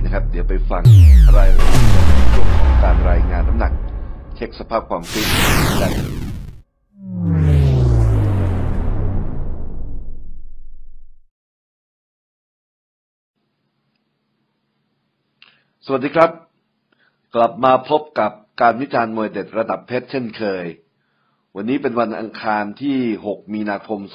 นะครับเดี๋ยวไปฟังรายละเอียดในช่วงของการรายงานน้ำหนักเช็คสภาพความฟิตและสวัสดีครับกลับมาพบกับการวิจารณ์มวยเด็ดระดับเพชรเช่นเคยวันนี้เป็นวันอังคารที่6มีนาคม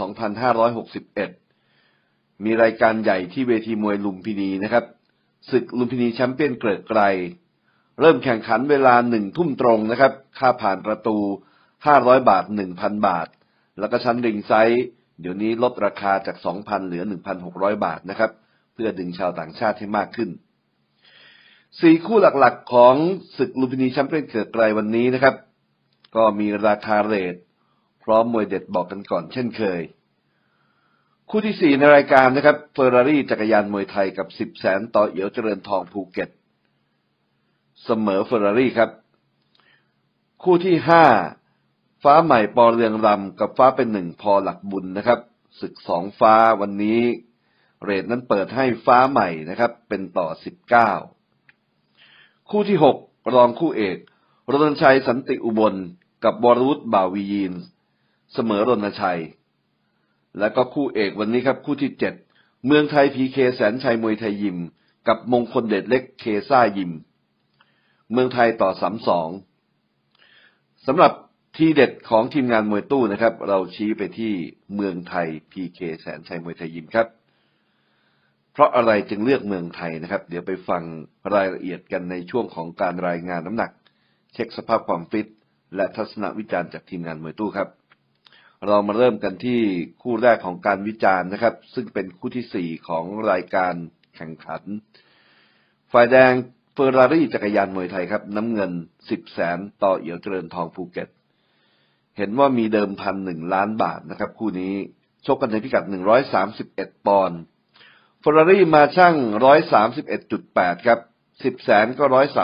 2561มีรายการใหญ่ที่เวทีมวยลุมพินีนะครับศึกลุมพินีแชมเปี้ยนเกริกไกรเริ่มแข่งขันเวลา1 ทุ่มตรงนะครับค่าผ่านประตู500 บาท 1,000 บาทแล้วก็ชั้นริงไซส์เดี๋ยวนี้ลดราคาจาก 2,000 เหลือ 1,600 บาทนะครับเพื่อดึงชาวต่างชาติให้มากขึ้น4 คู่หลักๆของศึกลุมพินีแชมเปี้ยนเกริกไกรวันนี้นะครับก็มีราคาเรทพร้อมมวยเด็ดบอกกันก่อนเช่นเคยคู่ที่4ในรายการนะครับเฟอร์รารี่จักรยานมวยไทยกับ10 แสนต่อเอี่ยวเจริญทองภูเก็ตเสมอเฟอร์รารี่ครับคู่ที่5ฟ้าใหม่ปอเรืองรำกับฟ้าเป็นหนึ่งพอหลักบุญนะครับศึก2ฟ้าวันนี้เรทนั้นเปิดให้ฟ้าใหม่นะครับเป็นต่อ19คู่ที่6รองคู่เอกรณชัยสันติอุบลกับวรวุฒิบ่าววียีนเสมอรณชัยและก็คู่เอกวันนี้ครับคู่ที่7เมืองไทยพีเคแสนชัยมวยไทยยิมกับมงคลเดชเล็กเคซ่ายิมเมืองไทยต่อ32สำหรับทีเด็ดของทีมงานมวยตู้นะครับเราชี้ไปที่เมืองไทยพีเคแสนชัยมวยไทยยิมครับเพราะอะไรจึงเลือกเมืองไทยนะครับเดี๋ยวไปฟังรายละเอียดกันในช่วงของการรายงานน้ำหนักเช็คสภาพความฟิตและทัศนวิจารณ์จากทีมงานมวยตู้ครับเรามาเริ่มกันที่คู่แรกของการวิจารณ์นะครับซึ่งเป็นคู่ที่4ของรายการแข่งขันฝ่ายแดงเฟอร์รารี่จักรยานมวยไทยครับน้ำเงิน10 แสนต่อเอี่ยวเจริญทองภูเก็ตเห็นว่ามีเดิมพัน1 ล้านบาทนะครับคู่นี้ชกกันในพิกัด131 ปอนด์เฟอร์รารี่มาชั่ง 131.8 ครับ10 แสนก็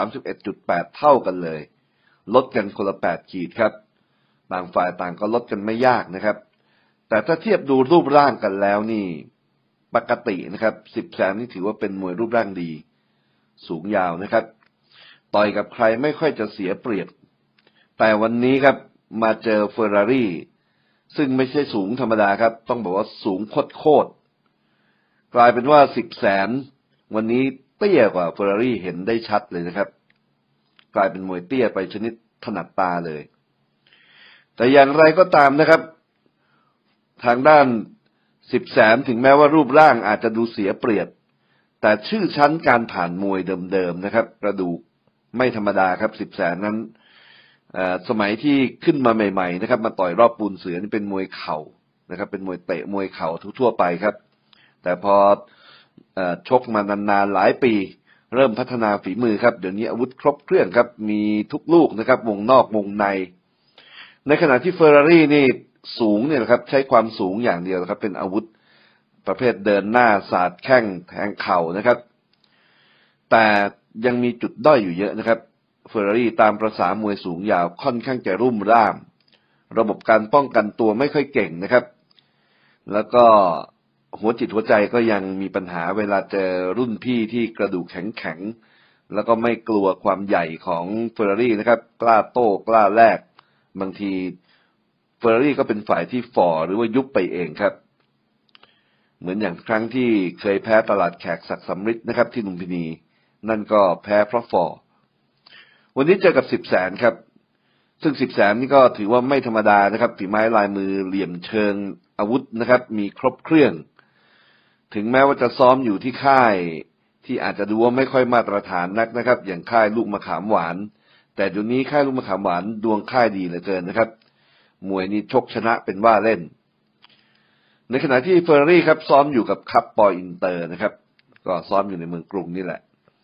131.8 เท่ากันเลยลดกันคนละ8 ขีดครับต่างฝ่ายต่างก็ลดกันไม่ยากนะครับแต่ถ้าเทียบดูรูปร่างกันแล้วนี่ปกตินะครับ10 แสนนี่ถือว่าเป็นมวยรูปร่างดีสูงยาวนะครับต่อยกับใครไม่ค่อยจะเสียเปรียบแต่วันนี้ครับมาเจอเฟอร์รารี่ซึ่งไม่ใช่สูงธรรมดาครับต้องบอกว่าสูงโคตรกลายเป็นว่า10 แสนวันนี้เตี้ยกว่าเฟอร์รารี่เห็นได้ชัดเลยนะครับกลายเป็นมวยเตี้ยไปชนิดถนัดตาเลยแต่อย่างไรก็ตามนะครับทางด้าน10 แสนถึงแม้ว่ารูปร่างอาจจะดูเสียเปรียบแต่ชื่อชั้นการผ่านมวยเดิมๆนะครับกระดูกไม่ธรรมดาครับ10 แสนนั้นสมัยที่ขึ้นมาใหม่ๆนะครับมาต่อยรอบปูนเสือนี่เป็นมวยเข่านะครับเป็นมวยเตะมวยเข่าทั่วไปครับแต่พอชกมานานๆหลายปีเริ่มพัฒนาฝีมือครับเดี๋ยวนี้อาวุธครบเครื่องครับมีทุกลูกนะครับวงนอกวงในขณะที่เฟอร์รารี่นี่สูงเนี่ยนะครับใช้ความสูงอย่างเดียวครับเป็นอาวุธประเภทเดินหน้าสาดแข้งแทงเข่านะครับแต่ยังมีจุดด้อยอยู่เยอะนะครับเฟอร์รารี่ตามประสามวยสูงยาวค่อนข้างจะรุ่มร่ามระบบการป้องกันตัวไม่ค่อยเก่งนะครับแล้วก็หัวจิตหัวใจก็ยังมีปัญหาเวลาเจอรุ่นพี่ที่กระดูกแข็งแล้วก็ไม่กลัวความใหญ่ของเฟอร์รารี่นะครับกล้าโต้กล้าแลกบางทีเฟอร์รารี่ก็เป็นฝ่ายที่ฝ่อหรือว่ายุบไปเองครับเหมือนอย่างครั้งที่เคยแพ้ตลาดแขกศักดิ์สำริดนะครับที่ลุมพินีนั่นก็แพ้เพราะฝ่อวันนี้เจอกับ10 แสนครับซึ่ง10 แสนนี่ก็ถือว่าไม่ธรรมดานะครับฝีไม้ลายมือเหลี่ยมเชิงอาวุธนะครับมีครบเครื่องถึงแม้ว่าจะซ้อมอยู่ที่ค่ายที่อาจจะดูว่าไม่ค่อยมาตรฐานนักนะครับอย่างค่ายลูกมะขามหวานแต่เดี๋ยวนี้ค่ายลูกมะขามหวานดวงค่ายดีเหลือเกินนะครับมวยนี้ชกชนะเป็นว่าเล่นในขณะที่เฟอร์รารี่ครับซ้อมอยู่กับคัพปออินเตอร์นะครับก็ซ้อมอยู่ในเมืองกรุงนี่แหละ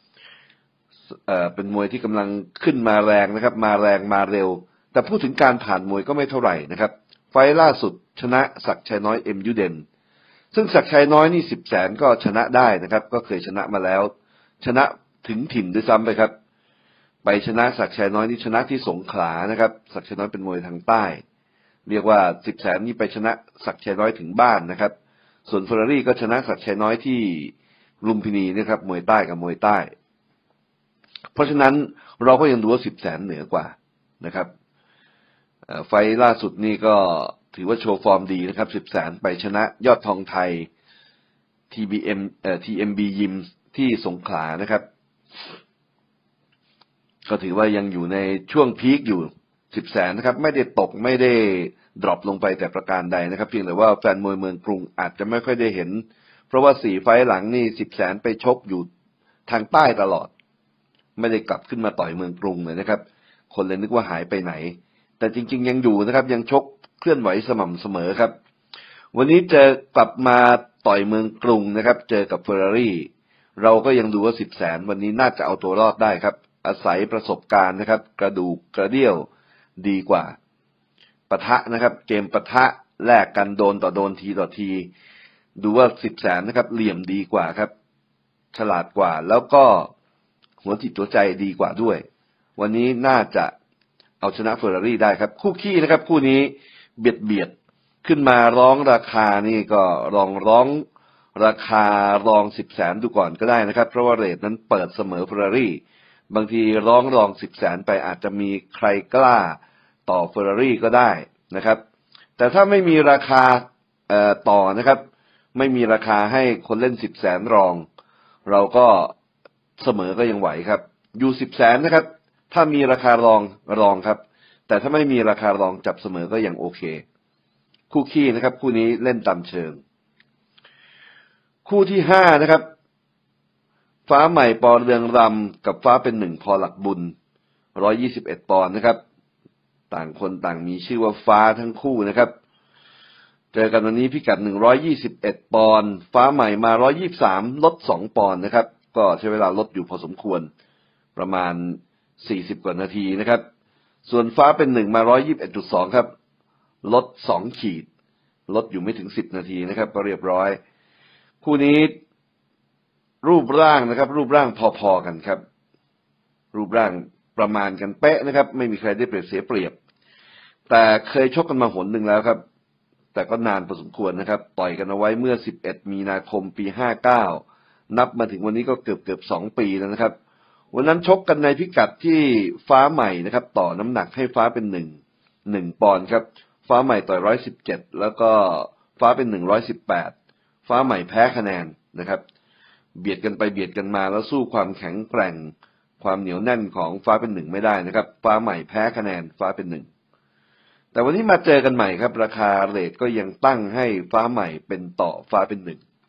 เป็นมวยที่กำลังขึ้นมาแรงนะครับมาแรงมาเร็วแต่พูดถึงการผ่านมวยก็ไม่เท่าไหร่นะครับไฟล์ล่าสุดชนะศักดิ์ชัยน้อยเอ็มยูเดนซึ่งศักดิ์ชัยน้อยนี่10 แสนก็ชนะได้นะครับก็เคยชนะมาแล้วชนะถึงถิ่นด้วยซ้ำไปครับไปชนะศักดิ์ชัยน้อยนี่ชนะที่สงขลานะครับศักดิ์ชัยน้อยเป็นมวยทางใต้เรียกว่า10 แสนนี่ไปชนะศักดิ์ชัยน้อยถึงบ้านนะครับส่วนเฟอร์รารี่ก็ชนะศักดิ์ชัยน้อยที่ลุมพินีนะครับมวยใต้กับมวยใต้เพราะฉะนั้นเราก็ยังดูว่า10 แสนเหนือกว่านะครับไฟล่าสุดนี่ก็ถือว่าโชว์ฟอร์มดีนะครับ10 แสนไปชนะยอดทองไทย TMB ยิมที่สงขลานะครับก็ถือว่ายังอยู่ในช่วงพีคอยู่10 แสนนะครับไม่ได้ตกไม่ได้ดรอปลงไปแต่ประการใดนะครับเพียงแต่ว่าแฟนมวยเมืองกรุงอาจจะไม่ค่อยได้เห็นเพราะว่า4 ไฟล์หลังนี่10 แสนไปชกอยู่ทางใต้ตลอดไม่ได้กลับขึ้นมาต่อยเมืองกรุงเลยนะครับคนเลยนึกว่าหายไปไหนแต่จริงๆยังอยู่นะครับยังชกเคลื่อนไหวสม่ำเสมอครับวันนี้เจอกลับมาต่อยเมืองกรุงนะครับเจอกับเฟอร์รารี่เราก็ยังดูว่า10 แสนวันนี้น่าจะเอาตัวรอดได้ครับอาศัยประสบการณ์นะครับกระดูกกระเดี่ยวดีกว่าปะทะนะครับเกมปะทะแลกกันโดนต่อโดนทีต่อทีดูว่า10 แสนนะครับเหลี่ยมดีกว่าครับฉลาดกว่าแล้วก็หัวจิตหัวใจดีกว่าด้วยวันนี้น่าจะเอาชนะเฟอร์รารี่ได้ครับคู่ขี้นะครับคู่นี้เบียดขึ้นมาร้องราคานี่ก็ร้องราคารอง10 แสนดูก่อนก็ได้นะครับเพราะว่าเรทนั้นเปิดเสมอเฟอร์รารี่บางทีรอง10 แสนไปอาจจะมีใครกล้าต่อเฟอร์รารี่ก็ได้นะครับแต่ถ้าไม่มีราคาต่อนะครับไม่มีราคาให้คนเล่น10 แสนรองเราก็เสมอก็ยังไหวครับอยู่10 แสนนะครับถ้ามีราคารองครับแต่ถ้าไม่มีราคารองจับเสมอก็ยังโอเคคู่ขี้นะครับคู่นี้เล่นตามเชิงคู่ที่5นะครับฟ้าใหม่ปอเรืองรำกับฟ้าเป็นหนึ่งพอหลักบุญ121 ปอนด์นะครับต่างคนต่างมีชื่อว่าฟ้าทั้งคู่นะครับเจอกันวันนี้พิกัด121 ปอนด์ฟ้าใหม่มา123ลด2 ปอนด์นะครับก็ใช้เวลาลดอยู่พอสมควรประมาณ40 กว่านาทีนะครับส่วนฟ้าเป็นหนึ่งมา121.2ครับลด2 ขีดลดอยู่ไม่ถึง10 นาทีนะครับก็เรียบร้อยคู่นี้รูปร่างนะครับรูปร่างพอๆกันครับรูปร่างประมาณกันเป๊ะนะครับไม่มีใครได้เปรียบเสียเปรียบแต่เคยชกกันมาหนหนึ่งแล้วครับแต่ก็นานพอสมควรนะครับต่อยกันเอาไว้เมื่อ11 มีนาคมปี59นับมาถึงวันนี้ก็เกือบ2 ปีแล้วนะครับวันนั้นชกกันในพิกัดที่ฟ้าใหม่นะครับต่อน้ำหนักให้ฟ้าเป็น1 ปอนด์ครับฟ้าใหม่ต่อย117แล้วก็ฟ้าเป็น118ฟ้าใหม่แพ้คะแนนนะครับเบียดกันไปเบียดกันมาแล้วสู้ความแข็งแกร่งความเหนียวแน่นของฟ้าเป็น1ไม่ได้นะครับฟ้าใหม่แพ้คะแนนฟ้าเป็น1แต่วันนี้มาเจอกันใหม่ครับราคาเรทก็ยังตั้งให้ฟ้าใหม่เป็นต่อฟ้าเป็น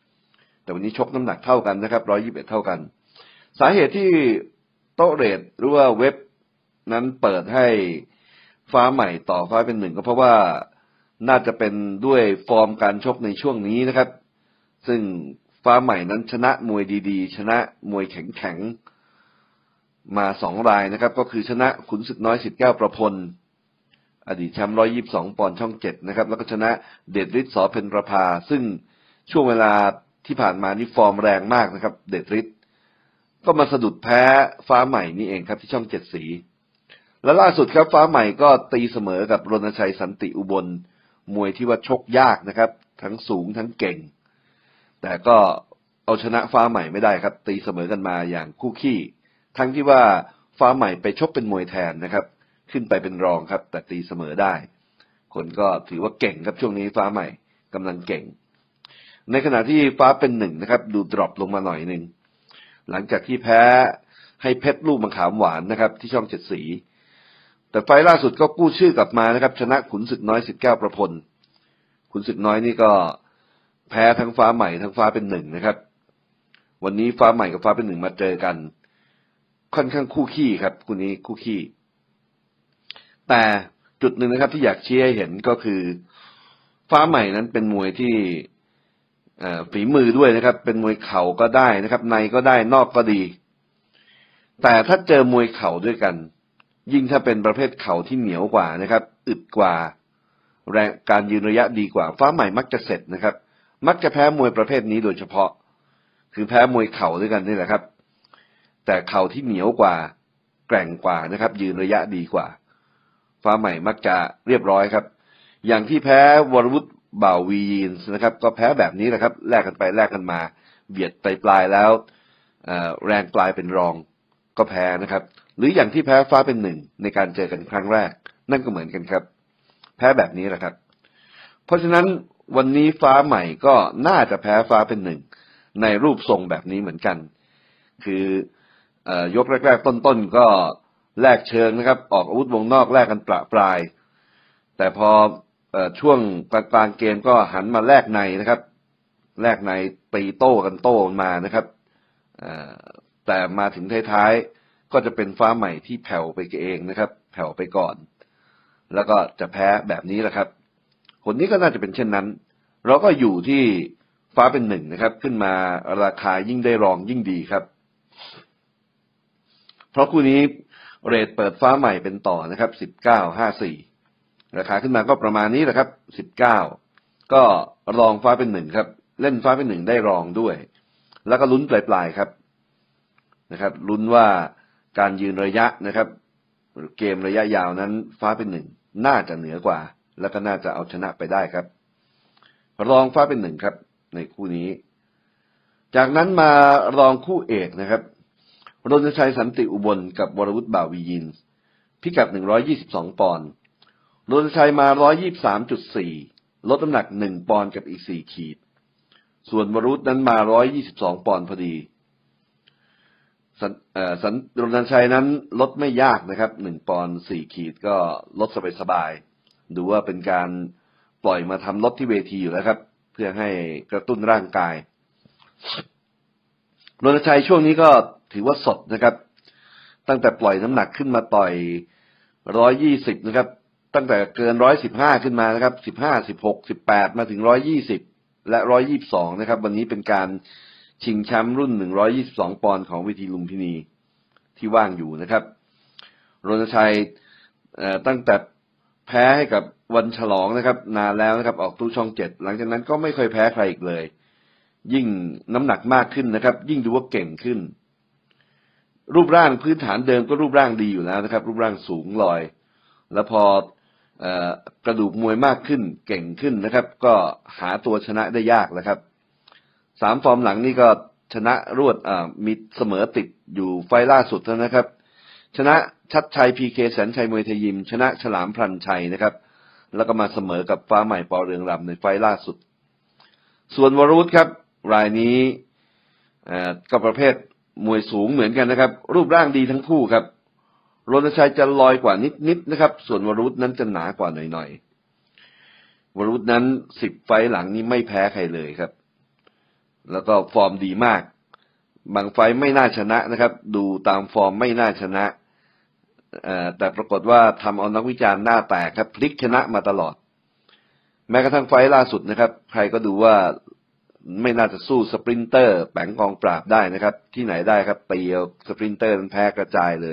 1แต่วันนี้ชกน้ำหนักเท่ากันนะครับ121เท่ากันสาเหตุที่โต๊ะเรทหรือว่าเว็บนั้นเปิดให้ฟ้าใหม่ต่อฟ้าเป็น1ก็เพราะว่าน่าจะเป็นด้วยฟอร์มการชกในช่วงนี้นะครับซึ่งฟ้าใหม่นั้นชนะมวยดีๆชนะมวยแข็งๆมา2 รายนะครับก็คือชนะขุนศึกน้อยศิษย์แก้วประพลอดีตแชมป์122 ปอนด์ช่อง7นะครับแล้วก็ชนะเดชฤทธิ์ สเพ็ญประภาซึ่งช่วงเวลาที่ผ่านมานี่ฟอร์มแรงมากนะครับเดชฤทธิ์ก็มาสะดุดแพ้ฟ้าใหม่นี่เองครับที่ช่อง7 สีและล่าสุดครับฟ้าใหม่ก็ตีเสมอกับรณชัยสันติอุบลมวยที่ว่าชกยากนะครับทั้งสูงทั้งเก่งแต่ก็เอาชนะฟ้าใหม่ไม่ได้ครับตีเสมอกันมาอย่างคู่ขี้ทั้งที่ว่าฟ้าใหม่ไปชกเป็นมวยแทนนะครับขึ้นไปเป็นรองครับแต่ตีเสมอได้คนก็ถือว่าเก่งครับช่วงนี้ฟ้าใหม่กำลังเก่งในขณะที่ฟ้าเป็น1นะครับดูดรอปลงมาหน่อยนึงหลังจากที่แพ้ให้เพชรลูกมะขามหวานนะครับที่ช่อง7 สีแต่ไฟล์ล่าสุดก็กู้ชื่อกลับมานะครับชนะขุนศึกน้อยศิษย์แก้วประพลขุนศึกน้อยนี่ก็แพ้ทั้งฟ้าใหม่ทั้งฟ้าเป็น1นะครับวันนี้ฟ้าใหม่กับฟ้าเป็น1มาเจอกันค่อนข้างคู่ขี้ครับคู่นี้คู่ขี้แต่จุดหนึ่งนะครับที่อยากชี้ให้เห็นก็คือฟ้าใหม่นั้นเป็นมวยที่ฝีมือด้วยนะครับเป็นมวยเข่าก็ได้นะครับในก็ได้นอกก็ดีแต่ถ้าเจอมวยเข่าด้วยกันยิ่งถ้าเป็นประเภทเข่าที่เหนียวกว่านะครับอึดกว่าแรงการยืนระยะดีกว่าฟ้าใหม่มักจะเสร็จนะครับมักจะแพ้มวยประเภทนี้โดยเฉพาะคือแพ้มวยเข่าด้วยกันนี่แหละครับแต่เข่าที่เหนียวกว่าแกร่งกว่านะครับยืนระยะดีกว่าฟ้าใหม่มักจะเรียบร้อยครับอย่างที่แพ้วรวุฒิบ่าววียีนส์นะครับก็แพ้แบบนี้แหละครับแลกกันไปแลกกันมาเบียดไปปลายแล้วแรงปลายเป็นรองก็แพ้นะครับหรืออย่างที่แพ้ฟ้าเป็นหนึ่งในการเจอกันครั้งแรกนั่นก็เหมือนกันครับแพ้แบบนี้แหละครับเพราะฉะนั้นวันนี้ฟ้าใหม่ก็น่าจะแพ้ฟ้าเป็นหนึ่งในรูปทรงแบบนี้เหมือนกันคือยกแรกๆต้นๆก็แลกเชิงนะครับออกอาวุธวงนอกแลกกันประปรายแต่พอช่วงกลางๆเกมก็หันมาแลกในนะครับแลกในตีโต้กันโต้มานะครับแต่มาถึงท้ายๆก็จะเป็นฟ้าใหม่ที่แผ่วไปเองนะครับแผ่วไปก่อนแล้วก็จะแพ้แบบนี้แหละครับผลนี้ก็น่าจะเป็นเช่นนั้นเราก็อยู่ที่ฟ้าเป็นหนึ่งนะครับขึ้นมาราคายิ่งได้รองยิ่งดีครับเพราะคู่นี้เรทเปิดฟ้าใหม่เป็นต่อนะครับ19.54ราคาขึ้นมาก็ประมาณนี้แหละครับ19ก็รองฟ้าเป็นหนึ่งครับเล่นฟ้าเป็นหนึ่งได้รองด้วยแล้วก็ลุ้นปลายๆครับนะครับลุ้นว่าการยืนระยะนะครับเกมระยะยาวนั้นฟ้าเป็นหนึ่งน่าจะเหนือกว่าแล้วก็น่าจะเอาชนะไปได้ครับรองฟ้าเป็นหนึ่งครับในคู่นี้จากนั้นมารองคู่เอกนะครับรณชัยสันติอุบลกับวรวุฒิบ่าวียินพิกัด122ปอนด์รณชัยมา 123.4 ลดน้ำหนัก1ปอนด์กับอีก4ขีดส่วนวรวุฒินั้นมา 122ปอนด์พอดีรณชัยนั้นลดไม่ยากนะครับ1ปอนด์4ขีดก็ลดสบายๆดูว่าเป็นการปล่อยมาทำลดที่เวทีอยู่แล้วครับเพื่อให้กระตุ้นร่างกายรณชัยช่วงนี้ก็ถือว่าสดนะครับตั้งแต่ปล่อยน้ำหนักขึ้นมาต่อย120นะครับตั้งแต่เกิน115ขึ้นมานะครับ15 16 18มาถึง120และ122นะครับวันนี้เป็นการชิงแชมป์รุ่น122ปอนด์ของเวทีลุมพินีที่ว่างอยู่นะครับรณชัยตั้งแต่แพ้ให้กับวันฉลองนะครับนานแล้วนะครับออกตู้ช่อง7หลังจากนั้นก็ไม่เคยแพ้ใครอีกเลยยิ่งน้ำหนักมากขึ้นนะครับยิ่งดูว่าเก่งขึ้นรูปร่างพื้นฐานเดิมก็รูปร่างดีอยู่แล้วนะครับรูปร่างสูงลอยแล้วพอกระดูกมวยมากขึ้นเก่งขึ้นนะครับก็หาตัวชนะได้ยากแล้วครับ3ฟอร์มหลังนี่ก็ชนะรวดมีเสมอติดอยู่ไฟล่าสุดแล้วนะครับชนะชัดชัย PK แสนชัยมวยไทยยิมชนะฉลามพลันชัยนะครับแล้วก็มาเสมอกับฟ้าใหม่ปอเรืองรำในไฟล่าสุดส่วนวรวุฒิครับรายนี้ก็ประเภทมวยสูงเหมือนกันนะครับรูปร่างดีทั้งคู่ครับรณชัยจะลอยกว่านิดนะครับส่วนวรวุฒินั้นจะหนากว่าหน่อยวรวุฒินั้น10ไฟล์หลังนี้ไม่แพ้ใครเลยครับแล้วก็ฟอร์มดีมากบางไฟล์ไม่น่าชนะนะครับดูตามฟอร์มไม่น่าชนะแต่ปรากฏว่าทำเอานักวิจารณ์หน้าแตกครับพลิกชนะมาตลอดแม้กระทั่งไฟล์ล่าสุดนะครับใครก็ดูว่าไม่น่าจะสู้สปรินเตอร์แปงกองปราบได้นะครับที่ไหนได้ครับตีเอาสปรินเตอร์นั้นแพ้กระจายเลย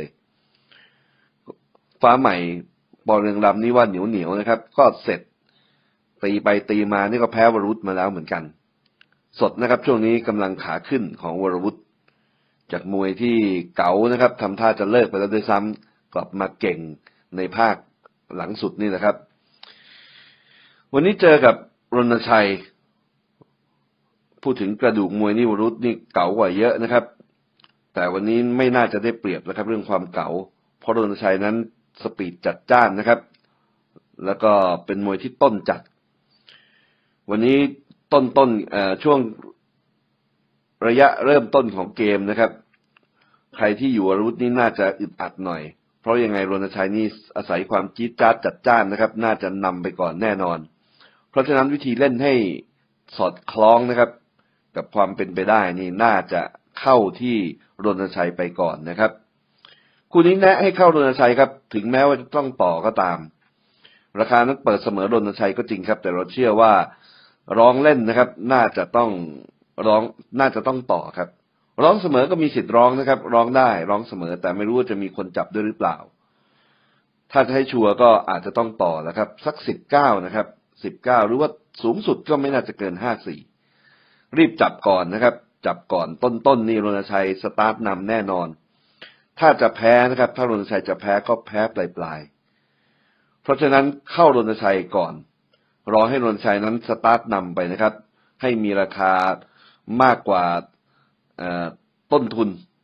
ฟ้าใหม่ปอเรืองรำนี่ว่าเหนียวนะครับก็เสร็จตีไปตีมานี่ก็แพ้วรวุฒิมาแล้วเหมือนกันสดนะครับช่วงนี้กำลังขาขึ้นของวรวุฒิจากมวยที่เก๋านะครับทำท่าจะเลิกไปแล้วด้วยซ้ำกลับมาเก่งในภาคหลังสุดนี่นะครับวันนี้เจอกับรณชัยพูดถึงกระดูกมวยนี่วรวุฒินี่เก๋ากว่าเยอะนะครับแต่วันนี้ไม่น่าจะได้เปรียบนะครับเรื่องความเก๋าเพราะรณชัยนั้นสปีดจัดจ้านนะครับแล้วก็เป็นมวยที่ต้นจัดวันนี้ต้นช่วงระยะเริ่มต้นของเกมนะครับใครที่อยู่วรวุฒินี่น่าจะอึดอัดหน่อยเพราะยังไงรณชัยนี่อาศัยความจี๊ดจ๊าดจัดจ้านนะครับน่าจะนำไปก่อนแน่นอนเพราะฉะนั้นวิธีเล่นให้สอดคล้องนะครับกับความเป็นไปได้นี่น่าจะเข้าที่รณชัยไปก่อนนะครับคู่นี้แนะให้เข้ารณชัยครับถึงแม้ว่าจะต้องต่อก็ตามราคานั้นเปิดเสมอรณชัยก็จริงครับแต่เราเชื่อว่าร้องเล่นนะครับน่าจะต้องต่อครับร้องเสมอก็มีสิทธิ์ร้องนะครับร้องได้ร้องเสมอแต่ไม่รู้ว่าจะมีคนจับด้วยหรือเปล่าถ้าจะให้ชัวร์ก็อาจจะต้องต่อแล้วครับสัก19นะครับ19หรือว่าสูงสุดก็ไม่น่าจะเกิน54รีบจับก่อนนะครับจับก่อนต้นนี่รณชัยสตาร์ทนำแน่นอนถ้าจะแพ้นะครับถ้ารณชัยจะแพ้ก็แพ้ปลายเพราะฉะนั้นเข้ารณชัยก่อนรอให้รณชัยนั้นสตาร์ทนำไปนะครับให้มีราคามากกว่าต้นทุน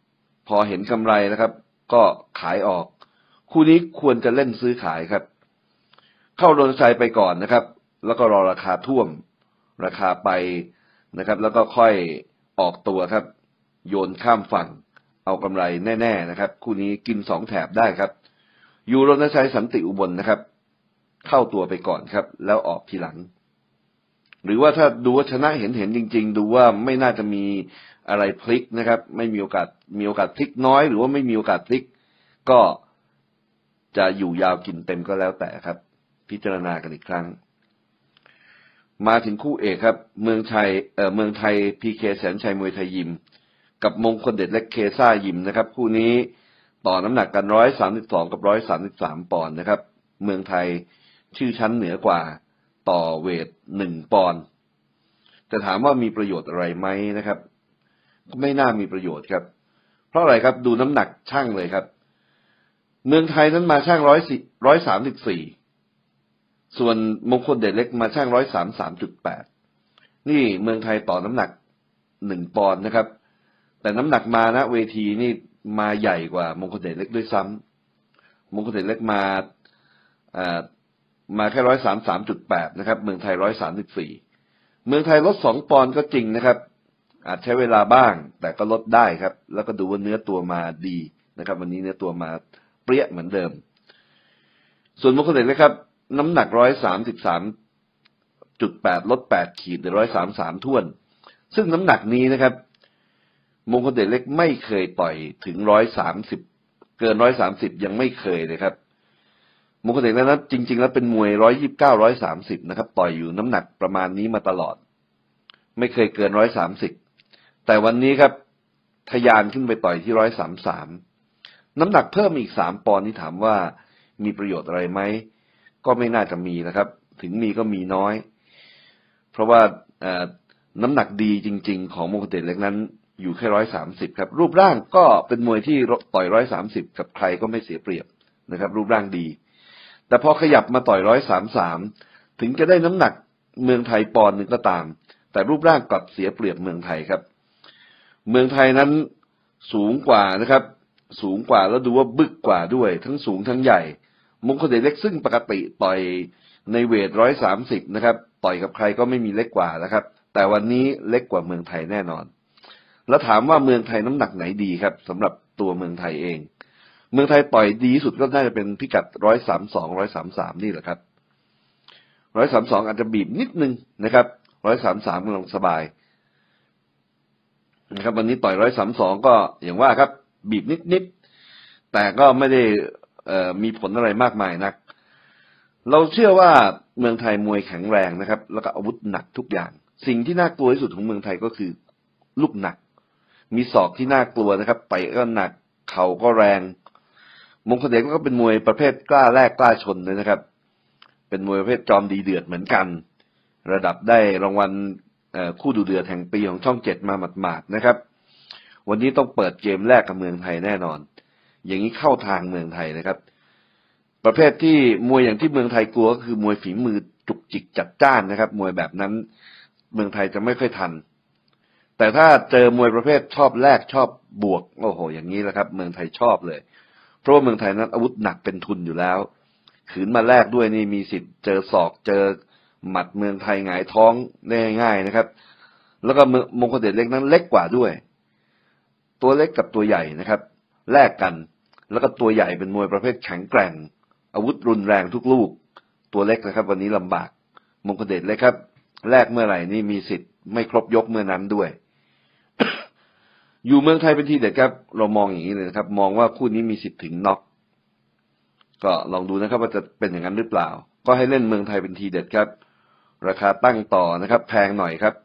พอเห็นกำไรนะครับก็ขายออกคู่นี้ควรจะเล่นซื้อขายครับเข้าโดนใจไปก่อนนะครับแล้วก็รอราคาท่วมราคาไปนะครับแล้วก็ค่อยออกตัวครับโยนข้ามฝั่งเอากำไรแน่ๆนะครับคู่นี้กิน2แถบได้ครับอยู่รณชัยสันติอุบลนะครับเข้าตัวไปก่อนครับแล้วออกทีหลังหรือว่าถ้าดูว่าชนะเห็นจริงๆดูว่าไม่น่าจะมีอะไรพลิกนะครับไม่มีโอกาสพลิกน้อยหรือว่าไม่มีโอกาสพลิกก็จะอยู่ยาวกินเต็มก็แล้วแต่ครับพิจารณากันอีกครั้งมาถึงคู่เอกครับเมืองไทยพีเคแสนชัยมวยไทยยิมกับมงคลเด็ดเล็กเคซ่ายิมนะครับคู่นี้ต่อน้ำหนักกัน132กับ133ปอนด์นะครับเมืองไทยชื่อชั้นเหนือกว่าต่อเวท1ปอนด์แต่ถามว่ามีประโยชน์อะไรไหมนะครับไม่น่ามีประโยชน์ครับเพราะอะไรครับดูน้ำหนักช่างเลยครับเมืองไทยนั้นมาช่าง134ส่วนมงคลเดชเล็กมาช่าง133.8นี่เมืองไทยต่อน้ำหนัก1ปอนด์นะครับแต่น้ำหนักมานะเวทีนี่มาใหญ่กว่ามงคลเดชเล็กด้วยซ้ำมงคลเดชเล็กมาแค่133.8นะครับเมืองไทย134เมืองไทยลด2ปอนด์ก็จริงนะครับอาจใช้เวลาบ้างแต่ก็ลดได้ครับแล้วก็ดูว่าเนื้อตัวมาดีนะครับวันนี้เนื้อตัวมาเปรี้ยเหมือนเดิมส่วนมงคลเดชเล็กครับน้ำหนัก133.8ลด8ขีดหรือ133ท้วนซึ่งน้ำหนักนี้นะครับมงคลเดชเล็กไม่เคยต่อยถึง130เกิน130ยังไม่เคยเลยครับมงคลเดชนั้นจริงๆแล้วเป็นมวย129 130นะครับต่อยอยู่น้ำหนักประมาณนี้มาตลอดไม่เคยเกิน130แต่วันนี้ครับทะยานขึ้นไปต่อยที่133น้ำหนักเพิ่มอีก3ปอนด์นี่ถามว่ามีประโยชน์อะไรไหมก็ไม่น่าจะมีนะครับถึงมีก็มีน้อยเพราะว่าน้ำหนักดีจริงๆของมงคลเดชเล็กนั้นอยู่แค่130ครับรูปร่างก็เป็นมวยที่ต่อย130กับใครก็ไม่เสียเปรียบนะครับรูปร่างดีแต่พอขยับมาต่อย133ถึงจะได้น้ำหนักเมืองไทยปอนด์นึงก็ตามแต่รูปร่างกลับเสียเปรียบเมืองไทยครับเมืองไทยนั้นสูงกว่านะครับสูงกว่าแล้วดูว่าบึกกว่าด้วยทั้งสูงทั้งใหญ่มงคลเดชเล็กซึ่งปกติต่อยในเวท130นะครับต่อยกับใครก็ไม่มีเล็กกว่านะครับแต่วันนี้เล็กกว่าเมืองไทยแน่นอนแล้วถามว่าเมืองไทยน้ำหนักไหนดีครับสำหรับตัวเมืองไทยเองเมืองไทยต่อยดีที่สุดก็น่าจะเป็นพิกัด132 133นี่แหละครับ132อาจจะบีบนิดนึงนะครับ133กำลังสบายนะครับวันนี้ต่อย132ก็อย่างว่าครับบีบนิดแต่ก็ไม่ได้มีผลอะไรมากมายนักเราเชื่อว่าเมืองไทยมวยแข็งแรงนะครับแล้วก็อาวุธหนักทุกอย่างสิ่งที่น่ากลัวที่สุดของเมืองไทยก็คือลูกหนักมีศอกที่น่ากลัวนะครับเตะก็หนักเข่าก็แรงมงคลเดชก็เป็นมวยประเภทกล้าแลกกล้าชนเลยนะครับเป็นมวยประเภทจอมดีเดือดเหมือนกันระดับได้รางวัลคู่ดูเดือดแห่งปีของช่อง7มาหมาดๆนะครับวันนี้ต้องเปิดเกมแรกกับเมืองไทยแน่นอนอย่างนี้เข้าทางเมืองไทยนะครับประเภทที่มวยอย่างที่เมืองไทยกลัวก็คือมวยฝีมือจุกจิกจัดจ้านนะครับมวยแบบนั้นเมืองไทยจะไม่ค่อยทันแต่ถ้าเจอมวยประเภทชอบแลกชอบบวกโอ้โหอย่างนี้แหละครับเมืองไทยชอบเลยเพราะว่าเมืองไทยนั้นอาวุธหนักเป็นทุนอยู่แล้วขืนมาแลกด้วยนี่มีสิทธิ์เจอศอกเจอหมัดเมืองไทยหงายท้องได้ง่ายนะครับแล้วก็มงคลเดชเล็กนั้นเล็กกว่าด้วยตัวเล็กกับตัวใหญ่นะครับแลกกันแล้วก็ตัวใหญ่เป็นมวยประเภทแข็งแกร่งอาวุธรุนแรงทุกลูกตัวเล็กนะครับวันนี้ลำบากมงคลเดชเล็กครับแลกเมื่อไหร่นี่มีสิทธิ์ไม่ครบยกเมื่อนั้นด้วย อยู่เมืองไทยเป็นทีเด็ดครับเรามองอย่างนี้เลยนะครับมองว่าคู่นี้มีสิทธิ์ถึงน็อกก็ลองดูนะครับว่าจะเป็นอย่างนั้นหรือเปล่าก็ให้เล่นเมืองไทยเป็นทีเด็ดครับราคาตั้งต่อนะครับแพงหน่อยครับ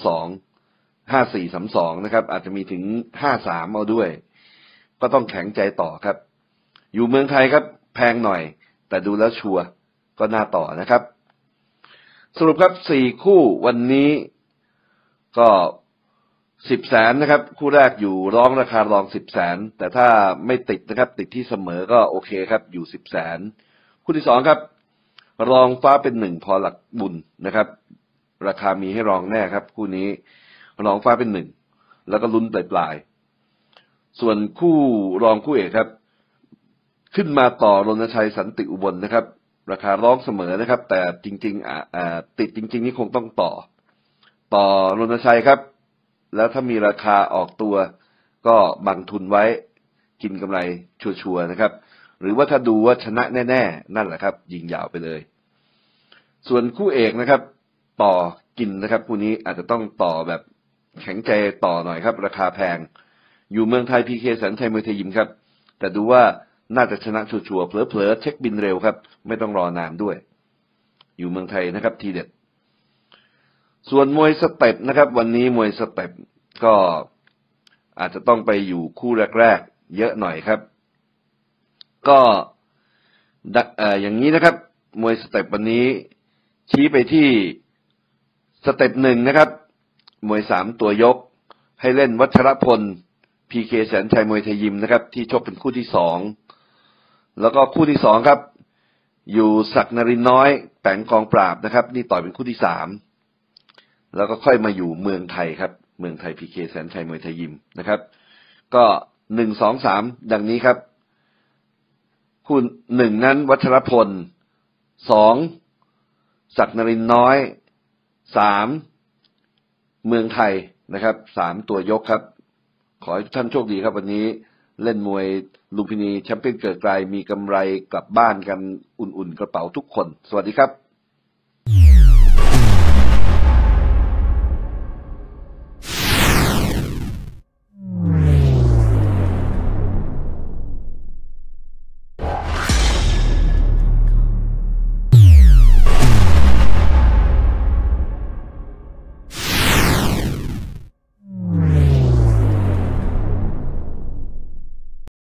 5432นะครับอาจจะมีถึง53เอาด้วยก็ต้องแข็งใจต่อครับอยู่เมืองไทยครับแพงหน่อยแต่ดูแล้วชัวร์ก็น่าต่อนะครับสรุปครับ4คู่วันนี้ก็10 แสนนะครับคู่แรกอยู่ร้องราคารอง10 แสนแต่ถ้าไม่ติดนะครับติดที่เสมอก็โอเคครับอยู่10 แสนคู่ที่2ครับรองฟ้าเป็น1พอหลักบุญนะครับราคามีให้รองแน่ครับคู่นี้รองฟ้าเป็น1แล้วก็ลุ้นปลายส่วนคู่รองคู่เอกครับ ขึ้นมาต่อรณชัยสันติอุบลนะครับ ราคาร้องเสมอนะครับ แต่จริงๆติดจริงๆนี่คงต้องต่อรณชัยครับ แล้วถ้ามีราคาออกตัวก็บังทุนไว้กินกำไรชัวร์ๆนะครับ หรือว่าถ้าดูว่าชนะแน่ๆนั่นแหละครับยิงยาวไปเลย ส่วนคู่เอกนะครับ ต่อกินนะครับคู่นี้อาจจะต้องต่อแบบแข็งใจต่อหน่อยครับ ราคาแพงอยู่เมืองไทยพีเคแสนชัยมวยไทยยิมครับแต่ดูว่าน่าจะชนะชัวร์ๆเผลอๆเช็คบินเร็วครับไม่ต้องรอนานด้วยอยู่เมืองไทยนะครับทีเด็ดส่วนมวยสเต็ปนะครับวันนี้มวยสเต็ปก็อาจจะต้องไปอยู่คู่แรกๆเยอะหน่อยครับก็อย่างนี้นะครับมวยสเต็ปวันนี้ชี้ไปที่สเต็ปหนึ่งนะครับมวย3ตัวยกให้เล่นวัชรพลพีเคแสนชัยมวยไทยยิมนะครับที่ชกเป็นคู่ที่2แล้วก็คู่ที่2ครับอยู่ศักดิ์นรินทร์น้อยแปงกองปราบนะครับนี่ต่อยเป็นคู่ที่3แล้วก็ค่อยมาอยู่เมืองไทยครับเมืองไทยพีเคแสนชัยมวยไทยยิมนะครับก็1 2 3ดังนี้ครับคู่1นั้นวัชรพล2ศักดิ์นรินทร์น้อย3เมืองไทยนะครับ3ตัวยกครับขอให้ทุกท่านโชคดีครับวันนี้เล่นมวยลุมพินีแชมเปี้ยนเกิดไกลมีกำไรกลับบ้านกันอุ่นๆกระเป๋าทุกคนสวัสดีครับ